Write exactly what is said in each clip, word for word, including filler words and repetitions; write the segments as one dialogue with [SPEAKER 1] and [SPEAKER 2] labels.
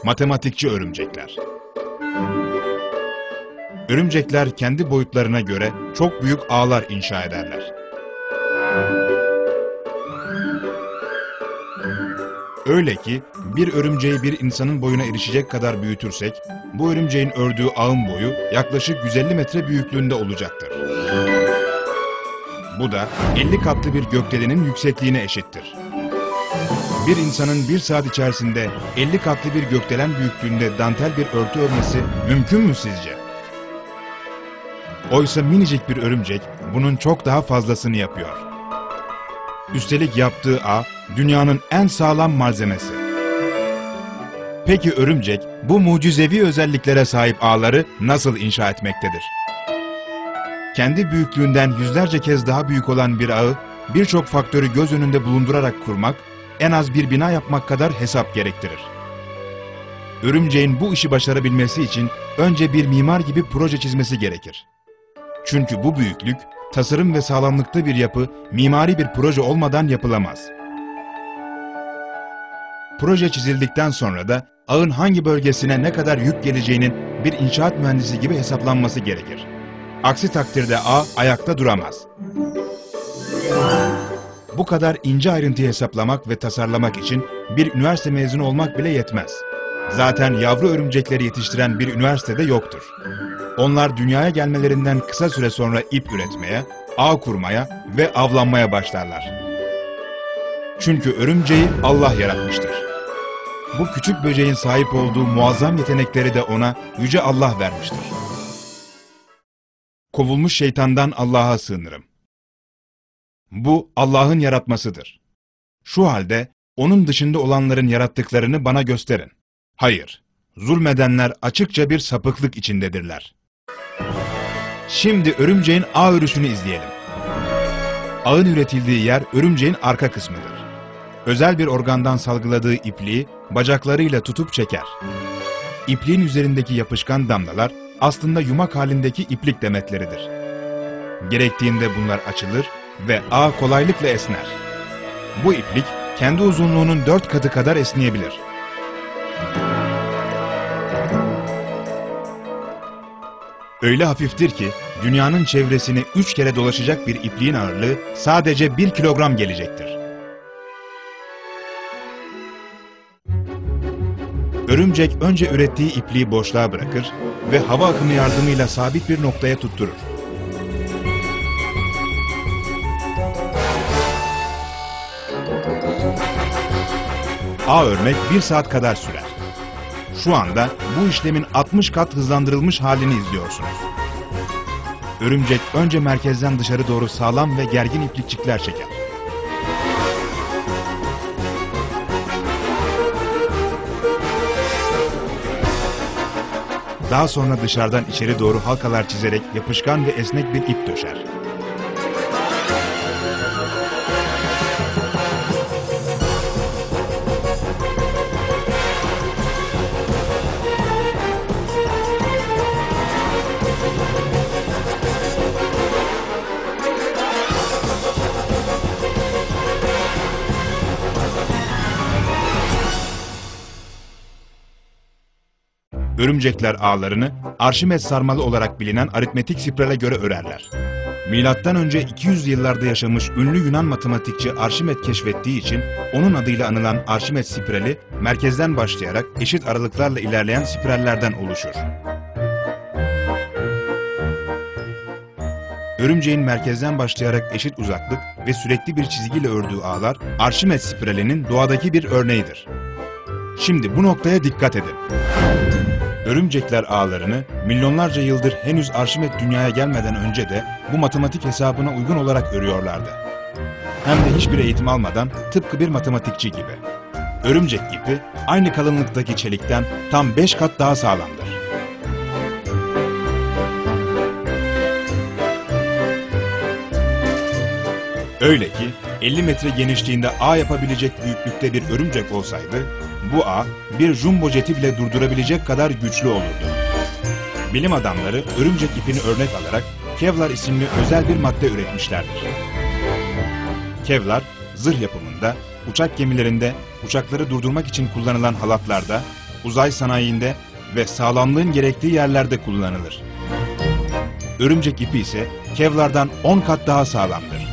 [SPEAKER 1] Matematikçi örümcekler. Örümcekler kendi boyutlarına göre çok büyük ağlar inşa ederler. Öyle ki bir örümceği bir insanın boyuna erişecek kadar büyütürsek, bu örümceğin ördüğü ağın boyu yaklaşık yüz elli metre büyüklüğünde olacaktır. Bu da elli katlı bir gökdelenin yüksekliğine eşittir. Bir insanın bir saat içerisinde elli katlı bir gökdelen büyüklüğünde dantel bir örtü örmesi mümkün mü sizce? Oysa minicik bir örümcek bunun çok daha fazlasını yapıyor. Üstelik yaptığı ağ dünyanın en sağlam malzemesi. Peki örümcek bu mucizevi özelliklere sahip ağları nasıl inşa etmektedir? Kendi büyüklüğünden yüzlerce kez daha büyük olan bir ağı birçok faktörü göz önünde bulundurarak kurmak, en az bir bina yapmak kadar hesap gerektirir. Örümceğin bu işi başarabilmesi için önce bir mimar gibi proje çizmesi gerekir. Çünkü bu büyüklük, tasarım ve sağlamlıkta bir yapı, mimari bir proje olmadan yapılamaz. Proje çizildikten sonra da ağın hangi bölgesine ne kadar yük geleceğinin bir inşaat mühendisi gibi hesaplanması gerekir. Aksi takdirde ağ ayakta duramaz. Bu kadar ince ayrıntıyı hesaplamak ve tasarlamak için bir üniversite mezunu olmak bile yetmez. Zaten yavru örümcekleri yetiştiren bir üniversitede yoktur. Onlar dünyaya gelmelerinden kısa süre sonra ip üretmeye, ağ kurmaya ve avlanmaya başlarlar. Çünkü örümceği Allah yaratmıştır. Bu küçük böceğin sahip olduğu muazzam yetenekleri de ona Yüce Allah vermiştir. Kovulmuş şeytandan Allah'a sığınırım. Bu Allah'ın yaratmasıdır. Şu halde onun dışında olanların yarattıklarını bana gösterin. Hayır, zulmedenler açıkça bir sapıklık içindedirler. Şimdi örümceğin ağ örüsünü izleyelim. Ağın üretildiği yer örümceğin arka kısmıdır. Özel bir organdan salgıladığı ipliği bacaklarıyla tutup çeker. İpliğin üzerindeki yapışkan damlalar aslında yumak halindeki iplik demetleridir. Gerektiğinde bunlar açılır ve ağ kolaylıkla esner. Bu iplik kendi uzunluğunun dört katı kadar esneyebilir. Öyle hafiftir ki dünyanın çevresini üç kere dolaşacak bir ipliğin ağırlığı sadece bir kilogram gelecektir. Örümcek önce ürettiği ipliği boşluğa bırakır ve hava akımı yardımıyla sabit bir noktaya tutturur. Ağ örmek bir saat kadar sürer. Şu anda bu işlemin altmış kat hızlandırılmış halini izliyorsunuz. Örümcek önce merkezden dışarı doğru sağlam ve gergin iplikçikler çeker. Daha sonra dışarıdan içeri doğru halkalar çizerek yapışkan ve esnek bir ip döşer. Örümcekler ağlarını Arşimet sarmalı olarak bilinen aritmetik spirale göre örerler. Milattan önce iki yüzlü yıllarda yaşamış ünlü Yunan matematikçi Arşimet keşfettiği için onun adıyla anılan Arşimet spirali merkezden başlayarak eşit aralıklarla ilerleyen spirallerden oluşur. Örümceğin merkezden başlayarak eşit uzaklık ve sürekli bir çizgiyle ördüğü ağlar Arşimet spiralinin doğadaki bir örneğidir. Şimdi bu noktaya dikkat edin. Örümcekler ağlarını milyonlarca yıldır henüz Arşimet dünyaya gelmeden önce de bu matematik hesabına uygun olarak örüyorlardı. Hem de hiçbir eğitim almadan tıpkı bir matematikçi gibi. Örümcek ipi aynı kalınlıktaki çelikten tam beş kat daha sağlamdır. Öyle ki elli metre genişliğinde ağ yapabilecek büyüklükte bir örümcek olsaydı, bu ağ bir jumbo jeti bile durdurabilecek kadar güçlü olurdu. Bilim adamları örümcek ipini örnek alarak Kevlar isimli özel bir madde üretmişlerdir. Kevlar, zırh yapımında, uçak gemilerinde, uçakları durdurmak için kullanılan halatlarda, uzay sanayinde ve sağlamlığın gerektiği yerlerde kullanılır. Örümcek ipi ise Kevlar'dan on kat daha sağlamdır.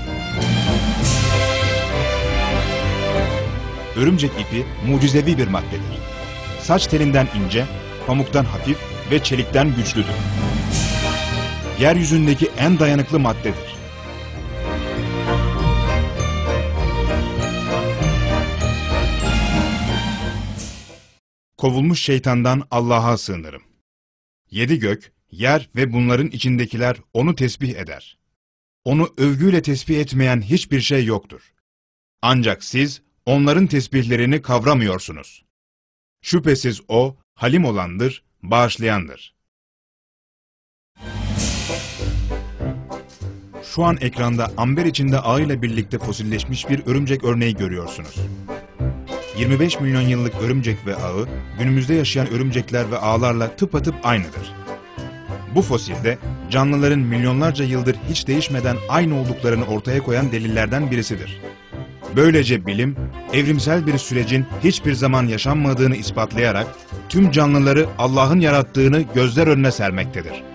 [SPEAKER 1] Örümcek ipi mucizevi bir maddedir. Saç telinden ince, pamuktan hafif ve çelikten güçlüdür. Yeryüzündeki en dayanıklı maddedir. Kovulmuş şeytandan Allah'a sığınırım. Yedi gök, yer ve bunların içindekiler onu tesbih eder. Onu övgüyle tesbih etmeyen hiçbir şey yoktur. Ancak siz onların tesbihlerini kavramıyorsunuz. Şüphesiz o, halim olandır, bağışlayandır. Şu an ekranda amber içinde ağıyla birlikte fosilleşmiş bir örümcek örneği görüyorsunuz. yirmi beş milyon yıllık örümcek ve ağı, günümüzde yaşayan örümcekler ve ağlarla tıpatıp aynıdır. Bu fosilde, canlıların milyonlarca yıldır hiç değişmeden aynı olduklarını ortaya koyan delillerden birisidir. Böylece bilim, evrimsel bir sürecin hiçbir zaman yaşanmadığını ispatlayarak, tüm canlıları Allah'ın yarattığını gözler önüne sermektedir.